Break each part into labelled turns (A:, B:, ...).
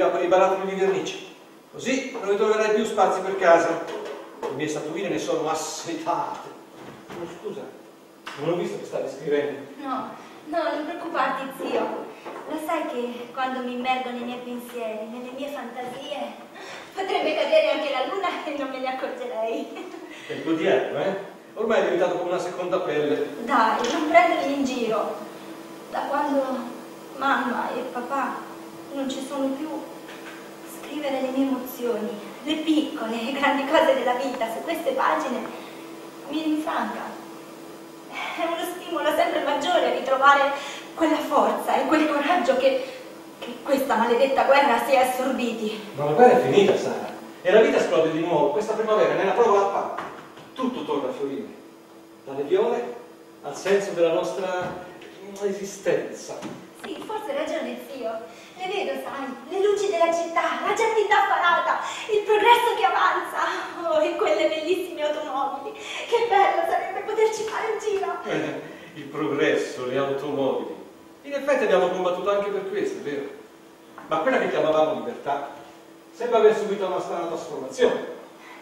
A: per i barattoli di vernice. Così non ritroverai più spazi per casa. Le mie statuine ne sono assetate. Oh, scusa, non ho visto che stavi scrivendo.
B: No, non preoccuparti, zio. Lo sai che quando mi immergo nei miei pensieri, nelle mie fantasie, potrebbe cadere anche la luna e non me ne accorgerei.
A: È il tuo diario, eh? Ormai è diventato come una seconda pelle.
B: Dai, non prendermi in giro. Da quando mamma e papà non ci sono più, scrivere le mie emozioni, le piccole e grandi cose della vita su queste pagine mi rinfranca. È uno stimolo sempre maggiore a ritrovare quella forza e quel coraggio che questa maledetta guerra si è assorbiti.
A: Ma la guerra è finita, Sara. E la vita esplode di nuovo. Questa primavera nella prova la parte. Tutto torna a fiorire. Dalle viole al senso della nostra esistenza.
B: Sì, forse hai ragione, zio. Le vedo, sai, le luci della città, la gente indaffarata, il progresso che avanza. Oh, e quelle bellissime automobili. Che bello sarebbe poterci fare un giro.
A: Il progresso, le automobili. In effetti abbiamo combattuto anche per questo, è vero? Ma quella che chiamavamo libertà sembra aver subito una strana trasformazione.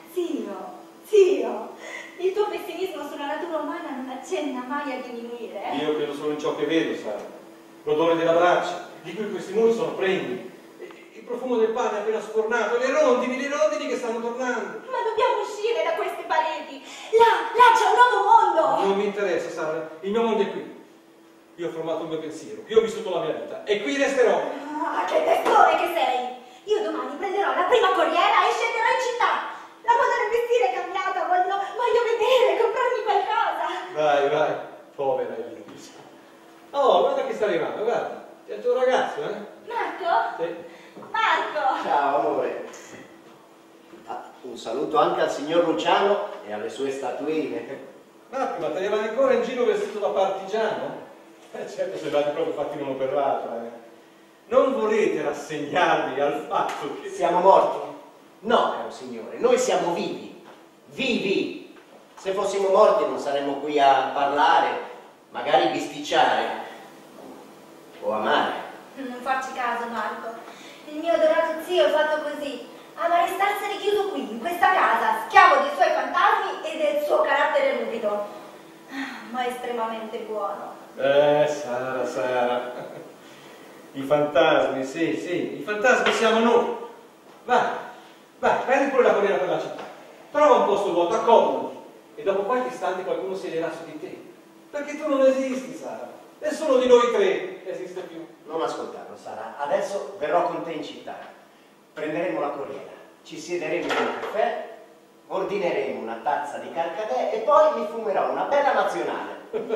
B: Zio, il tuo pessimismo sulla natura umana non accenna mai a diminuire.
A: Io credo solo in ciò che vedo, Sara. L'odore della brace, di cui questi muri sono pregni, il profumo del pane appena sfornato, le rondini che stanno tornando.
B: Ma dobbiamo uscire da queste pareti. Là c'è un nuovo mondo.
A: Non mi interessa, Sara, il mio mondo è qui. Io ho formato il mio pensiero, io ho vissuto la mia vita e qui resterò.
B: Ah, che testone che sei! Io domani prenderò la prima corriera e scenderò in città. La moda del vestire è cambiata, voglio vedere, comprarmi qualcosa.
A: Vai, povera Elisa. Oh, guarda che sta arrivando, guarda. È il tuo ragazzo, eh?
B: Marco?
A: Sì.
B: Marco!
C: Ciao, amore. Un saluto anche al signor Luciano e alle sue statuine.
A: Marco, ma te ne vai ancora in giro vestito da partigiano? Certo, sembrate proprio fatti uno per l'altro, eh. Non volete rassegnarvi al fatto che...
C: Siamo morti? No, caro signore, noi siamo vivi. Vivi! Se fossimo morti non saremmo qui a parlare, magari bisticciare o amare.
B: Non farci caso, Marco. Il mio adorato zio è fatto così. Ama restarsene chiuso qui, in questa casa, schiavo dei suoi fantasmi e del suo carattere ruvido. Ma estremamente buono.
A: Sara. I fantasmi, sì, i fantasmi siamo noi. Vai, prendi pure la corriera per la città. Trova un posto vuoto, accomodati. E dopo qualche istante qualcuno siederà su di te. Perché tu non esisti, Sara. Nessuno di noi tre esiste più.
C: Non ascoltarlo, Sara. Adesso verrò con te in città. Prenderemo la corriera, ci siederemo in un caffè, ordineremo una tazza di carcadè e poi mi fumerò una bella nazionale.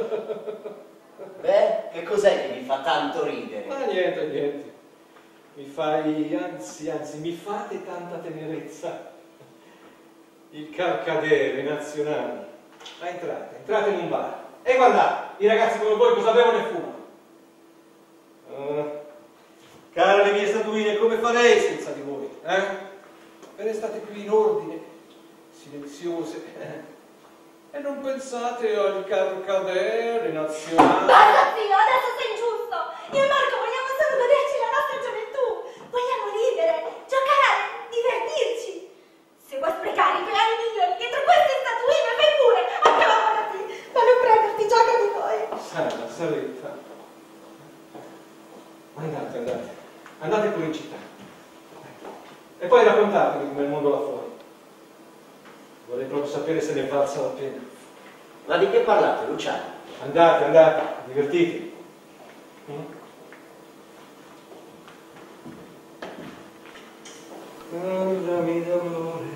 C: Beh, che cos'è che mi fa tanto ridere?
A: Ma niente. Mi fai, anzi, mi fate tanta tenerezza. Il carcadere nazionale. Ma entrate in un bar. E guardate, i ragazzi come voi cosa bevono e fumano. Care le mie statuine, come farei senza di voi? Ve ne state qui in ordine, silenziose. E non pensate al carcadere nazionale.
B: Basta, zio, adesso sei ingiusto. Io e Marco vogliamo solo goderci la nostra gioventù. Vogliamo ridere, giocare, divertirci. Se vuoi sprecare i tuoi anni migliori dietro queste statuine, fai pure, accomodati. Ma non prenderti gioco di noi.
A: Saretta. Andate pure in città. E poi raccontatemi come il mondo là fuori. Vorrei proprio sapere se ne valsa la pena.
C: Ma di che parlate, Luciano?
A: Andate, divertitevi. Parlami d'amore.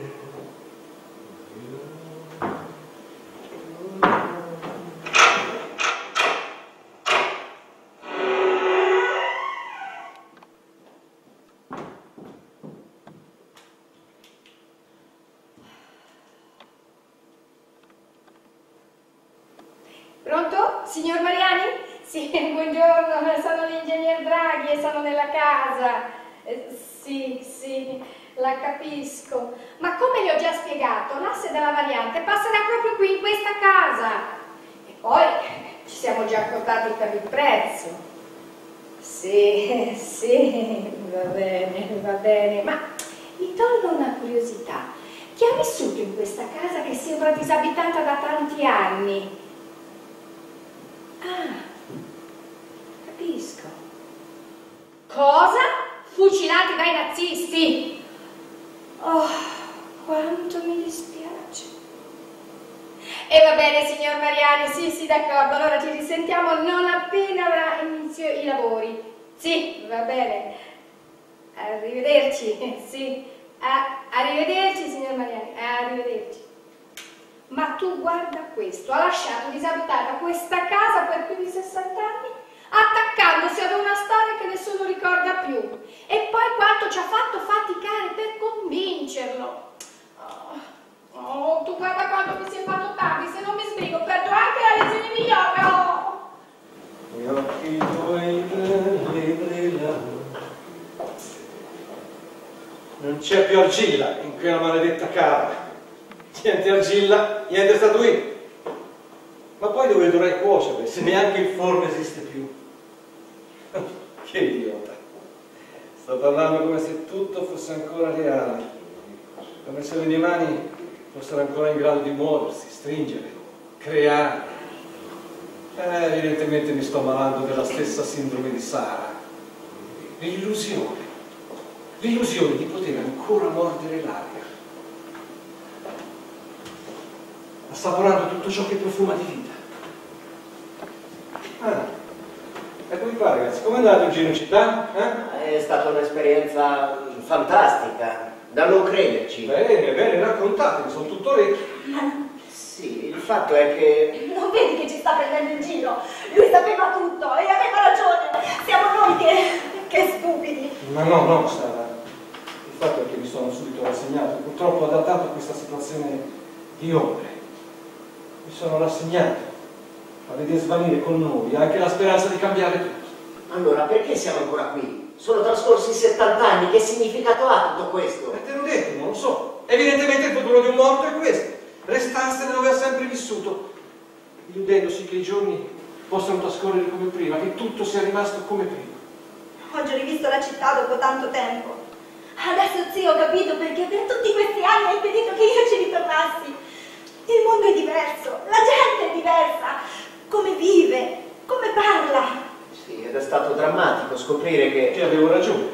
D: Pronto? Signor Mariani? Sì, buongiorno, sono l'ingegner Draghi e sono nella casa. Sì, la capisco. Ma come le ho già spiegato, l'asse della variante passerà proprio qui in questa casa. E poi ci siamo già accordati per il prezzo. Sì, va bene, ma mi tolgo una curiosità. Chi ha vissuto in questa casa che sembra disabitata da tanti anni? Ah, capisco. Cosa? Fucilati dai nazisti? Oh, quanto mi dispiace. E va bene, signor Mariani, sì, d'accordo, allora ci risentiamo non appena avrà inizio i lavori. Sì, va bene. Arrivederci, sì. Arrivederci, signor Mariani, arrivederci. Ma tu guarda questo, ha lasciato disabitata questa casa per più di 60 anni, attaccandosi ad una storia che nessuno ricorda più. E poi quanto ci ha fatto faticare per convincerlo. Oh, tu guarda quanto mi si è fatto tardi, se non mi sbrigo perdo anche la lezione di yoga.
A: Gli occhi tuoi brillano. Non c'è più argilla in quella maledetta casa. Niente argilla, niente statuine. Ma poi dove dovrei cuocere se neanche il forno esiste più? Che idiota. Sto parlando come se tutto fosse ancora reale, come se le mie mani fossero ancora in grado di muoversi, stringere, creare. Evidentemente mi sto malando della stessa sindrome di Sara. L'illusione di poter ancora mordere l'aria, assaporando tutto ciò che profuma di vita. Eccomi qua, ragazzi, com'è andato il giro in città?
C: È stata un'esperienza fantastica, da non crederci.
A: Bene, raccontatemi, sono tutto orecchi.
C: Sì, il fatto è che...
B: Non vedi che ci sta prendendo in giro? Lui sapeva tutto e aveva ragione. Siamo noi che stupidi.
A: Ma no, Sara. Il fatto è che mi sono subito rassegnato, purtroppo adattato a questa situazione di ombre. Mi sono rassegnato a vedere svanire con noi anche la speranza di cambiare tutto.
C: Allora, perché siamo ancora qui? Sono trascorsi 70 anni, che significato ha tutto questo?
A: E te l'ho detto, non lo so. Evidentemente il futuro di un morto è questo. Restarsene dove ha sempre vissuto, illudendosi che i giorni possano trascorrere come prima, che tutto sia rimasto come prima.
B: Oggi ho rivisto la città dopo tanto tempo. Adesso sì, ho capito perché per tutti questi anni hai impedito che io ci ritornassi. Il mondo è diverso, la gente è diversa, come vive, come parla.
C: Sì, ed è stato drammatico scoprire
A: Che avevo ragione.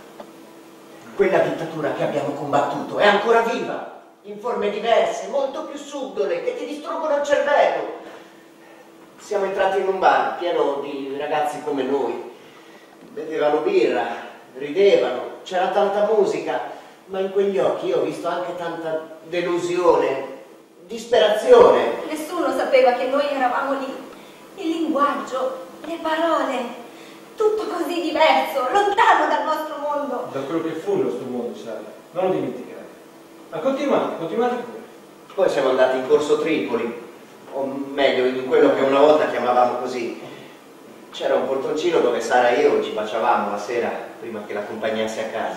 C: quella dittatura che abbiamo combattuto è ancora viva, in forme diverse, molto più subdole, che ti distruggono il cervello. Siamo entrati in un bar pieno di ragazzi come noi. Bevevano birra, ridevano, c'era tanta musica, ma in quegli occhi io ho visto anche tanta delusione, disperazione.
B: Nessuno sapeva che noi eravamo lì. Il linguaggio, le parole, tutto così diverso, lontano dal nostro mondo.
A: Da quello che fu il nostro mondo, Sara, non lo dimenticare. Ma continuate pure.
C: Poi siamo andati in Corso Tripoli, o meglio, in quello che una volta chiamavamo così. C'era un portoncino dove Sara e io ci baciavamo la sera prima che l'accompagnasse a casa.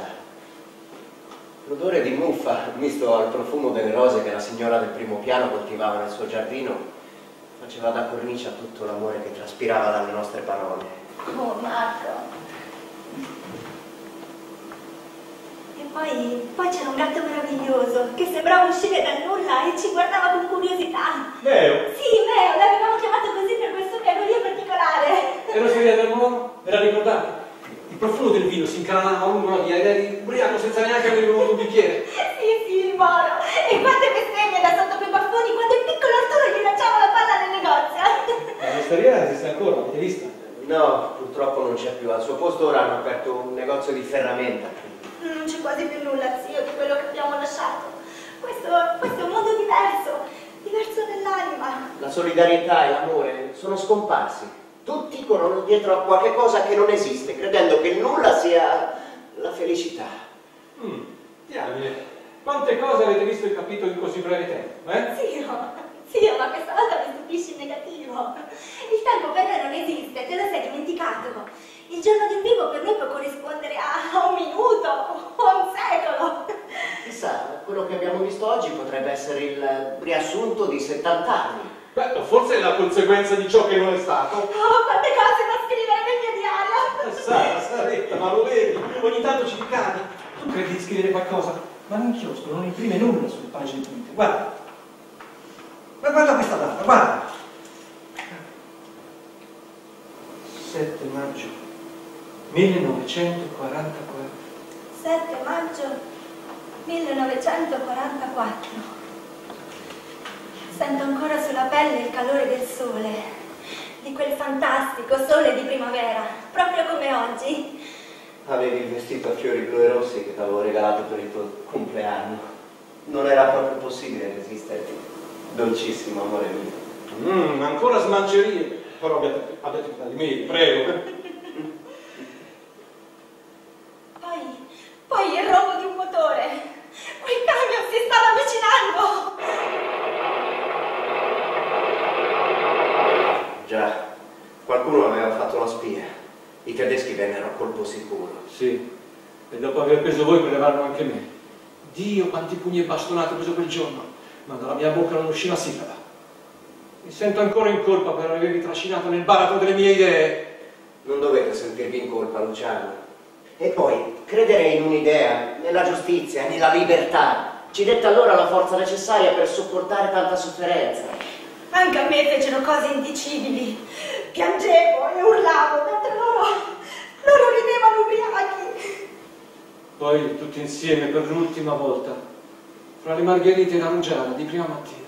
C: L'odore di muffa, misto al profumo delle rose che la signora del primo piano coltivava nel suo giardino, faceva da cornice a tutto l'amore che traspirava dalle nostre parole.
B: Oh, Marco. E poi c'era un gatto meraviglioso che sembrava uscire dal nulla e ci guardava con curiosità.
A: Meo?
B: Sì, Meo, l'avevamo chiamato così per questo pianoloio particolare.
A: E l'osteria del moro? Ve la ricordate? Il profumo del vino si incanalava lungo la via ed eri ubriaco senza neanche aver bevuto un bicchiere.
B: Sì, il moro. E quante bestemmie da sotto quei baffoni quando il piccolo Arturo gli lanciava la palla nel negozio.
A: L'osteria esiste ancora, l'avete vista?
C: No, purtroppo non c'è più. Al suo posto ora hanno aperto un negozio di ferramenta.
B: Non c'è quasi più nulla, zio, di quello che abbiamo lasciato. Questo è un mondo diverso nell'anima.
C: La solidarietà e l'amore sono scomparsi. Tutti corrono dietro a qualche cosa che non esiste, credendo che nulla sia la felicità.
A: Diamine, quante cose avete visto e capito in così breve tempo, eh?
B: Zio, ma questa volta mi stupisci in negativo. Il tempo per noi non esiste, te lo sei dimenticato. Il giorno di un vivo per noi può corrispondere a un minuto o a un secolo.
C: Chissà, quello che abbiamo visto oggi potrebbe essere il riassunto di 70 anni.
A: Beh, forse è la conseguenza di ciò che non è stato.
B: Oh, quante cose da scrivere nel mio diario!
A: Sara, fretta, ma lo vedi, ogni tanto ci ricadi. Tu credi di scrivere qualcosa, ma l'inchiostro non imprime nulla sulle pagine punte. Guarda. Guarda questa data, guarda. 7 maggio 1944.
B: 7 maggio 1944. Sento ancora sulla pelle il calore del sole, di quel fantastico sole di primavera, proprio come oggi.
C: Avevi il vestito a fiori blu e rossi che ti avevo regalato per il tuo compleanno. Non era proprio possibile resistere. Dolcissimo amore mio.
A: Ancora smancerie. Però abbiate pietà di me, prego.
B: Poi il rombo di un motore. Quel camion si stava avvicinando.
C: Già, qualcuno aveva fatto la spia. I tedeschi vennero a colpo sicuro.
A: Sì, e dopo aver preso voi prelevarono anche me. Dio, quanti pugni e bastonate ho preso quel giorno, ma dalla mia bocca non uscì una sillaba. Mi sento ancora in colpa per avervi trascinato nel baratro delle mie idee.
C: Non dovete sentirvi in colpa, Luciano. E poi, credere in un'idea, nella giustizia, nella libertà, ci dette allora la forza necessaria per sopportare tanta sofferenza.
B: Anche a me fecero cose indicibili. Piangevo e urlavo, mentre loro ridevano ubriachi.
A: Poi tutti insieme per l'ultima volta, fra le margherite e la rugiada di prima mattina.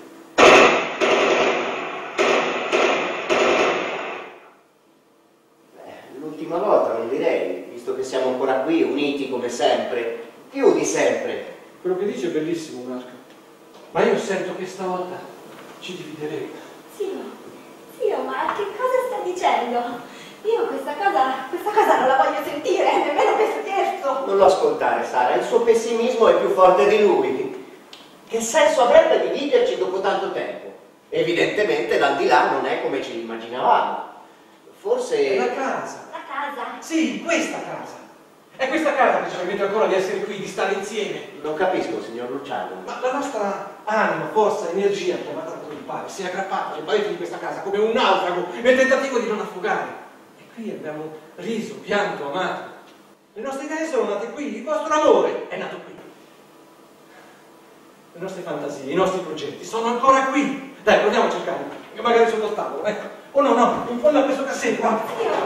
C: L'ultima volta non direi, visto che siamo ancora qui, uniti come sempre, più di sempre.
A: Quello che dici è bellissimo, Marco, ma io sento che stavolta ci divideremo.
B: Zio, ma che cosa stai dicendo? Io questa cosa non la voglio sentire, nemmeno per scherzo.
C: Non lo ascoltare, Sara, il suo pessimismo è più forte di lui. Che senso avrebbe dividerci dopo tanto tempo? Evidentemente l'aldilà non è come ce l'immaginavamo. Forse...
A: È la casa.
B: La casa?
A: Sì, questa casa. È questa casa che ci permette ancora di essere qui, di stare insieme.
C: Non capisco, signor Luciano.
A: Ma la nostra anima, forza, energia, chiamata come pare, si è aggrappata alle pareti di questa casa come un naufrago nel tentativo di non affogare. E qui abbiamo riso, pianto, amato. Le nostre idee sono nate qui, il vostro amore è nato qui. Le nostre fantasie, i nostri progetti sono ancora qui. Dai, proviamo a cercarli, magari sotto tavolo, ecco. Oh no, in fondo a questo cassetto, guarda.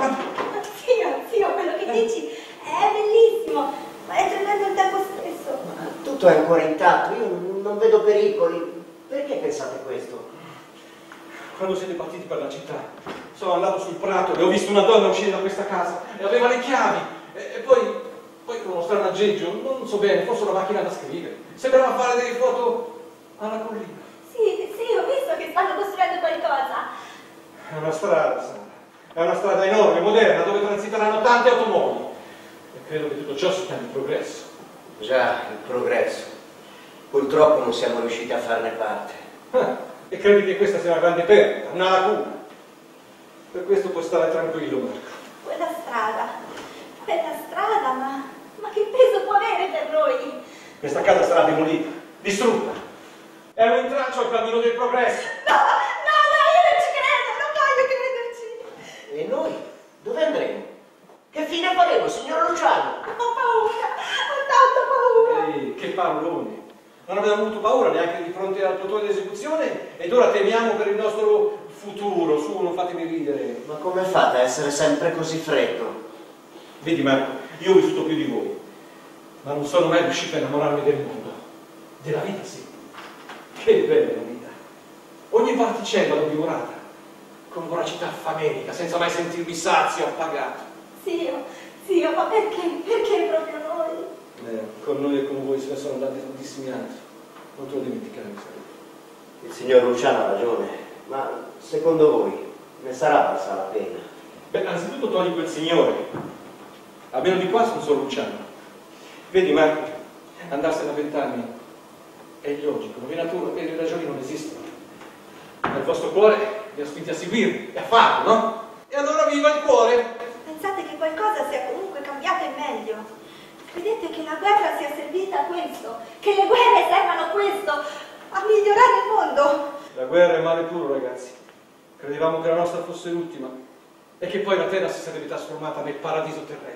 B: Zio, quello che dici è bellissimo, ma è tremendo al tempo stesso.
C: Ma tutto è ancora intatto, io non vedo pericoli. Perché pensate questo?
A: Quando siete partiti per la città, sono andato sul prato e ho visto una donna uscire da questa casa e aveva le chiavi. E poi con uno strano aggeggio, non so bene, forse una macchina da scrivere. Sembrava fare delle foto alla collina.
B: Sì, ho visto che stanno costruendo qualcosa.
A: È una strada, Sara. È una strada enorme, moderna, dove transiteranno tante automobili. E credo che tutto ciò si chiami progresso.
C: Già, il progresso. Purtroppo non siamo riusciti a farne parte.
A: E credi che questa sia una grande perdita, una lacuna. Per questo puoi stare tranquillo, Marco.
B: Quella strada, ma che peso può avere per noi?
A: Questa casa sarà demolita, distrutta. È un intralcio al cammino del progresso.
B: No, io non ci credo, non voglio crederci.
C: E noi? Dove andremo? Che fine faremo, signor Luciano?
B: Ho tanta paura.
A: Ehi, che paroloni. Non abbiamo avuto paura neanche di fronte al plotone d'esecuzione ed ora temiamo per il nostro futuro. Su, non fatemi ridere.
C: Ma come fate a essere sempre così freddo?
A: Vedi, Marco, io ho vissuto più di voi, ma non sono mai riuscito a innamorarmi del mondo. Della vita, sì. Che bella la vita. Ogni particella l'ho divorata, con voracità famelica, senza mai sentirmi sazio o appagato.
B: Zio, ma perché proprio noi?
A: Con noi e con voi se ne sono andati tantissimi altri. Non te lo dimenticare, sai.
C: Il signor Luciano ha ragione, ma secondo voi ne sarà valsa la pena?
A: Beh, anzitutto togli quel signore. Almeno di qua sono solo Luciano. Vedi, Marco, andarsene a 20 anni è illogico, non viene natura e le ragioni non esistono. Ma il vostro cuore vi ha spinti a seguirvi e a farlo, no? E allora viva il cuore!
B: Pensate che qualcosa sia comunque cambiato in meglio? Credete che la guerra sia servita a questo? Che le guerre servano a questo? A migliorare il mondo?
A: La guerra è male puro, ragazzi. Credevamo che la nostra fosse l'ultima e che poi la terra si sarebbe trasformata nel paradiso terrestre.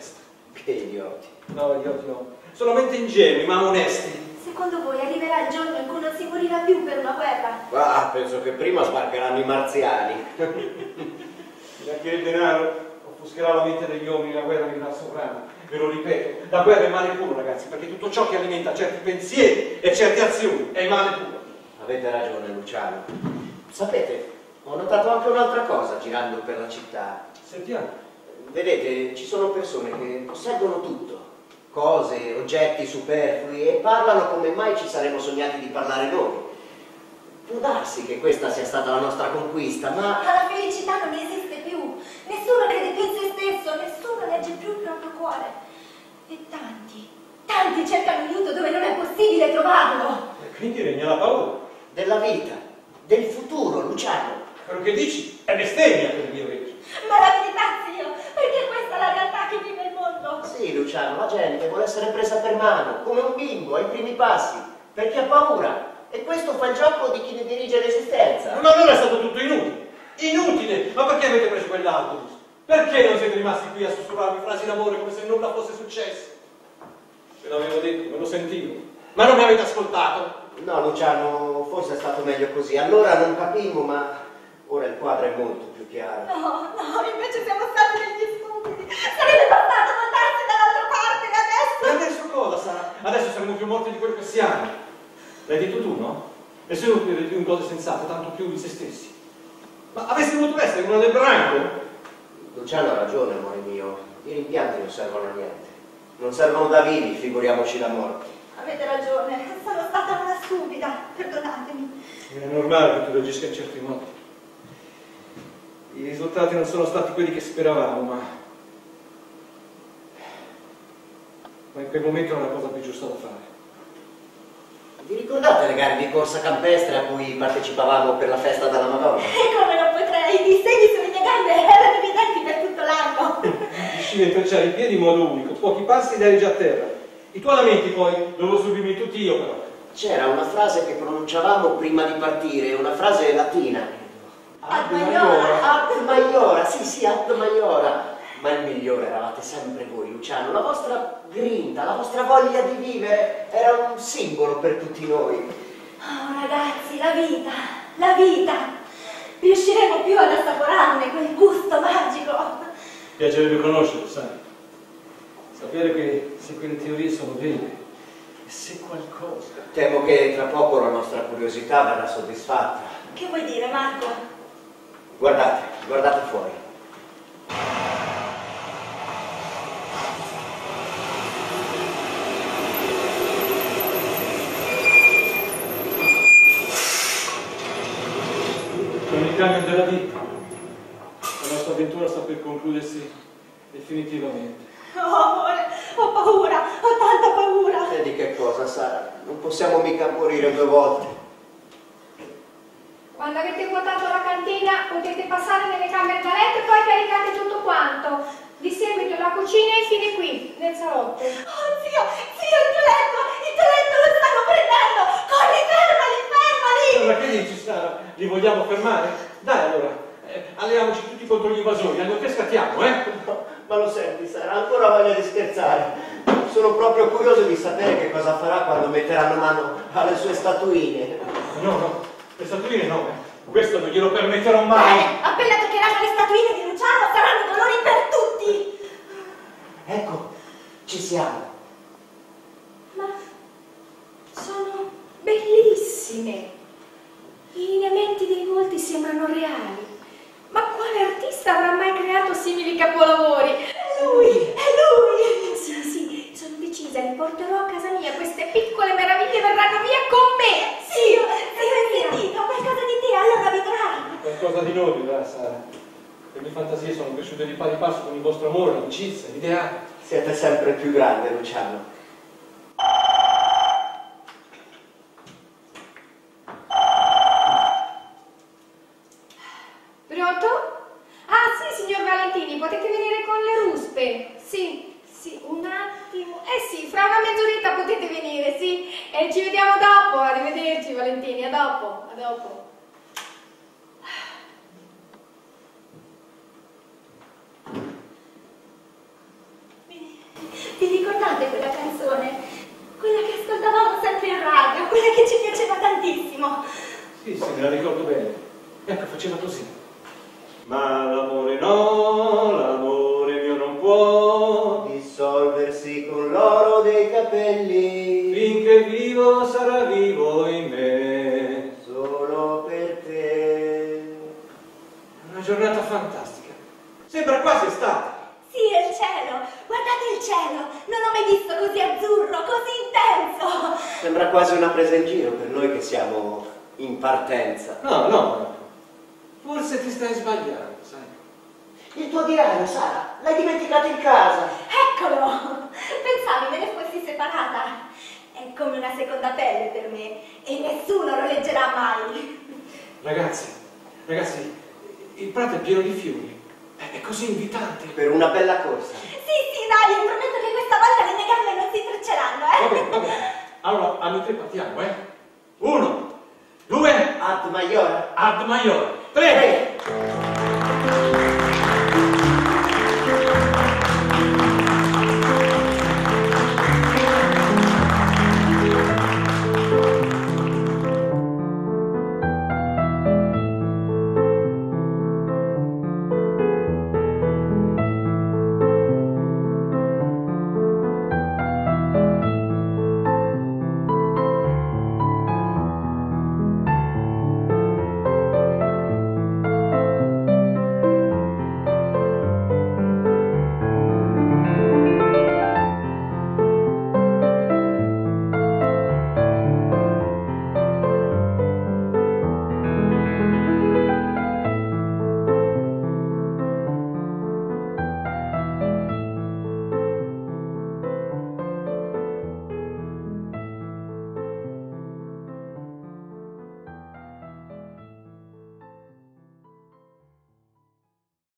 C: Che idioti.
A: No, idioti no. Solamente ingenui, ma onesti.
B: Secondo voi arriverà il giorno in cui non si morirà più per una guerra?
C: Ah, penso che prima sbarcheranno i marziani.
A: Neanche il denaro offuscherà la mente degli uomini, la guerra vivrà sovrana. Ve lo ripeto, la guerra è male puro, ragazzi, perché tutto ciò che alimenta certi pensieri e certe azioni è male puro.
C: Avete ragione, Luciano. Sapete, ho notato anche un'altra cosa girando per la città.
A: Sentiamo.
C: Vedete, ci sono persone che posseggono tutto, cose, oggetti superflui, e parlano come mai ci saremmo sognati di parlare noi. Può darsi che questa sia stata la nostra conquista, ma...
B: Ma la felicità non esiste più. Nessuno crede più in se stesso, nessuno legge più il proprio cuore. E tanti cercano aiuto dove non è possibile trovarlo.
A: E quindi regna la paura.
C: della vita, del futuro, Luciano.
A: Quello che dici è bestemmia per Dio vero.
B: Ma la verità, zio, perché questa è la realtà che vive il mondo.
C: Sì, Luciano, la gente vuole essere presa per mano, come un bimbo ai primi passi, perché ha paura. E questo fa il gioco di chi ne dirige l'esistenza.
A: Ma allora è stato tutto inutile. Inutile! Ma perché avete preso quell'autobus? Perché non siete rimasti qui a sussurrarmi frasi d'amore come se nulla fosse successo? Ve l'avevo detto, ve lo sentivo. Ma non mi avete ascoltato.
C: No, Luciano, forse è stato meglio così. Allora non capimmo, ma ora il quadro è molto più chiaro.
B: No, invece siamo stati degli stupidi. Sarebbe bastato voltarsi dall'altra parte e adesso...
A: E adesso cosa sarà? Adesso saremo più morti di quello che siamo. L'hai detto tu, no? Nessuno crede più in cose sensate, tanto più di se stessi. Ma avresti voluto essere una del branco?
C: Luciano ha ragione, amore mio. I rimpianti non servono a niente. Non servono da vivi, figuriamoci da morti.
B: Avete ragione, sono stata una stupida, perdonatemi.
A: È normale che tu reagisca in certi modi. I risultati non sono stati quelli che speravamo, ma in quel momento era la cosa più giusta da fare.
C: Vi ricordate le gare di corsa campestre a cui partecipavamo per la festa della Madonna?
B: E come non potrei, i segni sulle mie gambe erano evidenti per tutto l'anno.
A: Riuscivi a intrecciare i piedi in modo unico, pochi passi ed eri già a terra. I tuoi lamenti poi dovevo subirmi tutti io però.
C: C'era una frase che pronunciavamo prima di partire, una frase latina.
B: Ad maiora.
C: Ad maiora, sì, ad maiora. Ma il migliore eravate sempre voi, Luciano. La vostra grinta, la vostra voglia di vivere era un simbolo per tutti noi.
B: Oh ragazzi, la vita. Riusciremo più ad assaporarne quel gusto magico.
A: Piacerebbe conoscerlo, sai? Sapere che se quelle teorie sono vere e se qualcosa...
C: Temo che tra poco la nostra curiosità verrà soddisfatta.
B: Che vuoi dire, Marco?
C: Guardate fuori.
A: Con il camion della vita, la nostra avventura sta per concludersi definitivamente.
B: Oh amore, ho paura, ho tanta paura.
C: E di che cosa, Sara? Non possiamo mica morire 2 volte.
D: Quando avete vuotato la cantina potete passare nelle camere da letto e poi caricate tutto quanto. Di seguito la cucina e infine qui, nel salotto.
B: Oh zio, il tuo letto lo stanno prendendo. Corri, fermali.
A: Ma che dici, Sara? Li vogliamo fermare? Dai allora, alleiamoci tutti contro gli invasori, anche scattiamo,
C: Ma lo senti, Sara, ancora voglia di scherzare. Sono proprio curioso di sapere che cosa farà quando metteranno mano alle sue statuine.
A: No, le statuine no, questo non glielo permetterò mai.
B: Appena toccheranno le statuine di Luciano saranno dolori per tutti.
C: Ecco, ci siamo.
D: Ma sono bellissime. I lineamenti dei volti sembrano reali. Ma quale artista avrà mai creato simili capolavori?
B: È lui.
D: Sì, sono decisa, li porterò a casa mia. Queste piccole meraviglie verranno via con me.
B: Zio, hai sentito qualcosa di te, allora vedrai.
A: Qualcosa di noi vedrà, Sara. Le mie fantasie sono cresciute di pari passo con il vostro amore, l'amicizia, l'ideale.
C: Siete sempre più grande, Luciano.
D: Pronto? Ah sì, signor Valentini, potete venire con le ruspe. Sì, un attimo. Sì, fra una mezz'oretta potete venire, sì. E ci vediamo dopo. Arrivederci Valentini, a dopo.
A: Sì, me la ricordo bene. Ecco, faceva così. Ma l'amore no, l'amore mio non può
C: dissolversi con l'oro dei capelli.
A: Finché vivo sarà vivo in me.
C: Solo per te.
A: Una giornata fantastica. Sembra quasi estate.
B: Sì, è il cielo. Guardate il cielo. Non ho mai visto così azzurro, così intenso.
C: Sembra quasi una presa in giro per noi che siamo in partenza.
A: No. Forse ti stai sbagliando, sai?
C: Il tuo diario, Sara, l'hai dimenticato in casa.
B: Eccolo. Pensavo me ne fossi separata. È come una seconda pelle per me e nessuno lo leggerà mai.
A: Ragazzi, il prato è pieno di fiori. È così invitante.
C: Per una bella corsa.
B: Sì, dai, prometto che questa volta le mie gambe non si intrecceranno,
A: Va bene. Allora, a noi tre partiamo, 1, 2,
C: Ad Maior.
A: ad Maior. 3.